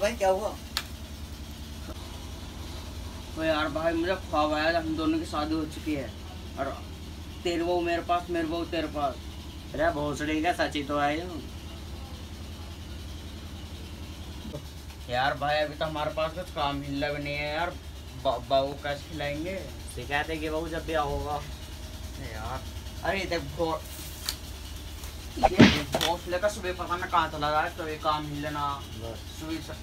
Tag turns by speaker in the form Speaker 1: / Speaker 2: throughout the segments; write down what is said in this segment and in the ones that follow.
Speaker 1: भाई क्या हुआ?
Speaker 2: तो यार भाई मुझे ख्वाब आया, हम दोनों की शादी हो चुकी है और तेरी बहू मेरे पास, मेरी बहू तेरे पास।
Speaker 1: अरे भोसड़ी का सच ही तो है ये।
Speaker 2: यार भाई अभी तो हमारे पास कुछ काम हिलना भी नहीं है यार, बहू कैसे खिलाएंगे?
Speaker 1: शिकायत है कि बहू जब भी होगा
Speaker 2: यार अरे देख भोसले का सुबह पता ना कहाँ चला जाए, कभी काम हिलना सुबह।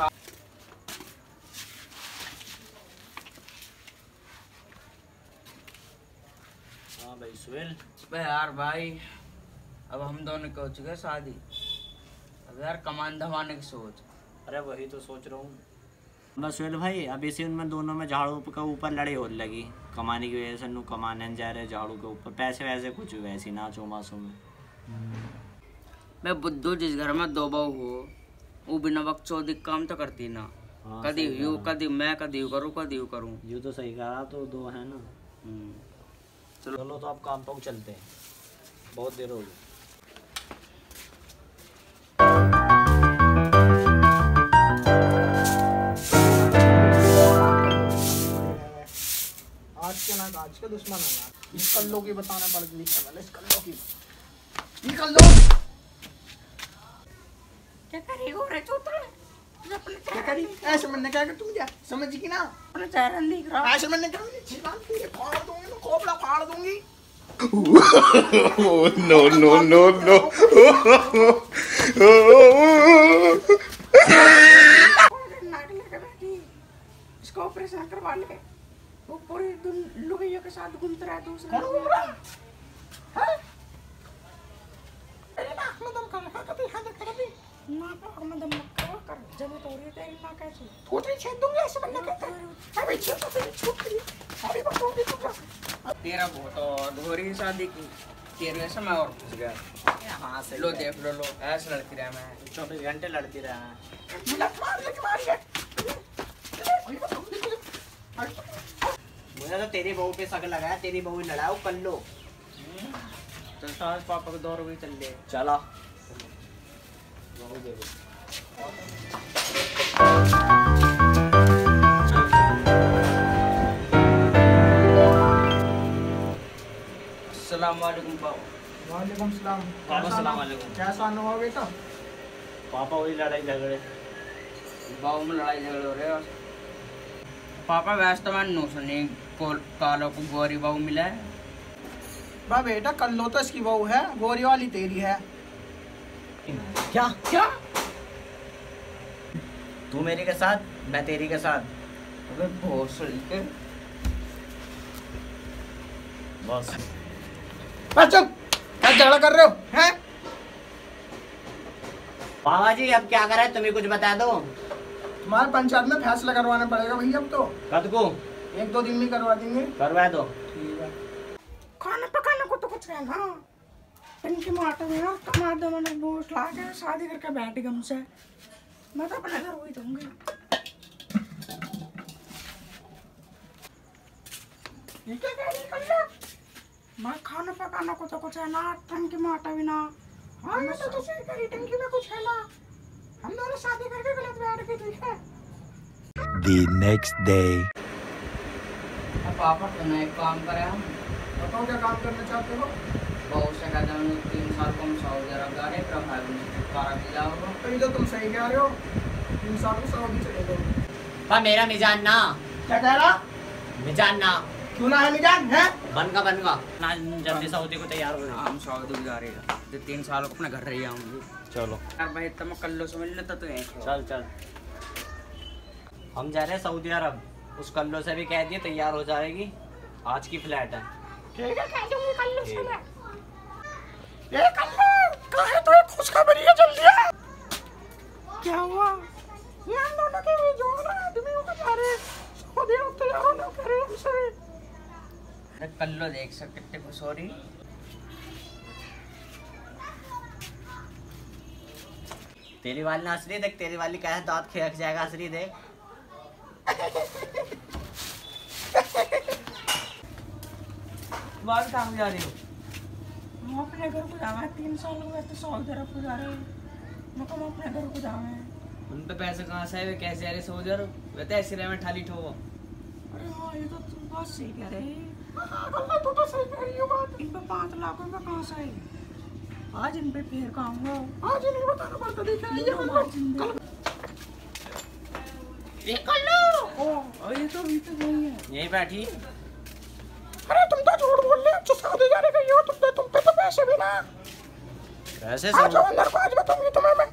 Speaker 1: हाँ भाई सुहेल।
Speaker 2: यार भाई अब हम दोनों की हो चुके हैं शादी, अब यार कमान धमाने की सोच।
Speaker 1: अरे वही तो सोच रहा हूँ बस सुहेल भाई। अभी से उनमें दोनों में झाड़ू के ऊपर लड़ाई होने लगी, कमाने की वजह से नु कमाने जा रहे झाड़ू के ऊपर, पैसे वैसे कुछ वैसी नाचो मासो में।
Speaker 2: मैं बुद्धू जिस घर में दो बहू हो वो बिना वक्त चौधरी काम तो करती ना।
Speaker 1: हाँ,
Speaker 2: कदी यू कदी मैं कदी यू करूँ कदी यू करूँ।
Speaker 1: यू तो सही कहा, तो दो है ना। चलो तो आप काम पर चलते हैं, बहुत देर हो गई।
Speaker 3: आज के दुश्मन है ना, इस कल्लो की बताना पड़ गई, इस कल्लो की निकल लो।
Speaker 2: क्या करेगा रे चौथा?
Speaker 3: क्या करी ऐसे मैंने क्या कर, तुम क्या समझ की ना,
Speaker 2: अपना चेहरा दिख रहा
Speaker 3: ऐसे मैंने क्या फाड़ दूंगी ना, खोपड़ा फाड़ दूंगी।
Speaker 4: no no no no
Speaker 2: नाक लेके बैठी, इसको ऑपरेशन करवा ले। वो पूरी लुगाइयों के साथ घूमता रहा दूसरा।
Speaker 3: तेरी नाक में दम कर रखा, कभी हाथ कर भी
Speaker 2: नाक में दम मत कर, जब तो रही तेरी नाक ऐसे
Speaker 3: थोड़ी छेद दूंगी, ऐसे मैंने कहता है अभी छेद तो तेरी छूट गई, अभी बताऊंगी तुझे।
Speaker 2: तेरा बहुत और धोरी शादी की तेरे से मैं और पूछ गया।
Speaker 1: हाँ सही
Speaker 2: लो
Speaker 1: है।
Speaker 2: देख लो ऐसे लड़ती रहा मैं
Speaker 1: 24 घंटे लड़ती रहा है।
Speaker 3: मिनट मार लेके मारिए।
Speaker 1: मुझे तो तेरी बहू पे शक लगाया, तेरी बहू लड़ाओ कर लो।
Speaker 2: तो सास पापा के दौर भी चल ले।
Speaker 1: चला
Speaker 2: अस्सलामुअलैकुम बाबू।
Speaker 3: वालेकुम सलाम।
Speaker 1: वालेकुम।
Speaker 3: कैसा अनुभव बेटा?
Speaker 1: पापा वही लड़ाई झगड़े,
Speaker 2: बाबू में लड़ाई झगड़े हो रहे हैं। पापा वैसे तो मैं नो सुनी कालो को गोरी बहू मिला है।
Speaker 3: बा बेटा कल्लो तो इसकी बहू है, गोरी वाली तेरी है।
Speaker 1: क्या
Speaker 2: क्या?
Speaker 1: तू मेरी के साथ, मैं तेरी के साथ।
Speaker 2: अबे बहुत सही के
Speaker 1: बस
Speaker 3: चुप, क्या झगड़ा कर रहे हो हैं?
Speaker 1: पापा जी अब क्या करें, तुम्हें कुछ बता दो।
Speaker 3: तुम्हारे पंचायत में फैसला करवाना पड़ेगा भैया, अब तो
Speaker 1: कद को
Speaker 3: 1-2 दिन में करवा देंगे।
Speaker 1: करवा दो।
Speaker 3: ठीक है।
Speaker 2: खाना पकाने को तो कुछ कहना, इनकी माता में यार कमा दो, मैंने बूट ला के शादी करके बैठ गई हमसे। मैं तो अपने घर वही दूंगी। क्या कह रही कल्ला? मैं खाना पकाना को तो कुछ है ना, टंकी में आटा भी ना। हाँ मैं तो सही करी, टंकी में कुछ है ना। हम दोनों शादी करके गलत बैठ गए, ठीक है।
Speaker 4: the next day
Speaker 2: पापा तो नए काम करे हम।
Speaker 3: बताओ क्या काम करना चाहते हो?
Speaker 2: बहुत से कहते हैं 3 साल को हम सऊदी अरब जा रहे हैं, फिर भाई बहन छुटकारा मिला होगा।
Speaker 3: तो ये तो तुम सही कह रहे हो, 3 साल को सऊदी चले जाओ।
Speaker 1: पर मेरा मिजान ना,
Speaker 3: क्या कह रहा?
Speaker 1: मिजान ना
Speaker 3: क्यों ना है मिजान है?
Speaker 1: बनगा ना, जल्दी सऊदी को तैयार हो जाओ।
Speaker 2: हम सऊदी जा रहे हैं, जो 3 साल को अपने घर रही आऊंगी।
Speaker 1: चलो
Speaker 2: यार भाई तो मैं कल्लो से मिल लेता तो यहीं।
Speaker 1: चल चल, हम जा रहे हैं सऊदी अरब। उस कल्लो से भी कह दिए तैयार हो जाएगी, आज की फ्लैट है।
Speaker 3: ठीक है, कह दूंगी कल्लो से मैं। ये कल्लो कहाँ है? तो एक खुशखबरी है, जल्दी आ।
Speaker 2: क्या हुआ?
Speaker 3: ये हम दोनों के जो ना आदमियों को जा रहे सऊदी अरब तैयार होना करे हमसे।
Speaker 2: कल्लो देख सकते कितने खुश हो रही।
Speaker 1: तेरी वाली ना असली देख, तेरी वाली कैसे दांत खिलक जाएगा, असली देख।
Speaker 2: बात कहाँ जा रही हो? हम अपने घर को जाना है, 3 साल हो गए तो सऊदी अरब को जा रहे हैं। मैं अपने घर को जाना है।
Speaker 1: उन पे पैसे कहाँ से आए? वे कैसे आ रहे सोल्जर? वे तो ऐसे रहे में ठाली ठो।
Speaker 2: अरे हाँ ये तो तुम बात सही कह रहे हैं।
Speaker 3: हाँ कल्ला तू तो सही कह रही हो बात।
Speaker 2: इन पे 5 लाख रुपए कहाँ से आए? आज इन पे फिर कहूँगा।
Speaker 3: आज नहीं बताना पड़ता देखा ये कल्लू।
Speaker 2: ये कल्लू ओ ये तो भी तो नहीं है।
Speaker 1: यहीं बैठी।
Speaker 3: अरे तुम तो झूठ बोल रहे हो, जो शादी जाने गई हो तुम पे तो पैसे भी ना।
Speaker 1: पैसे
Speaker 3: आज अंदर को आज बताऊंगी तुम्हें मैं।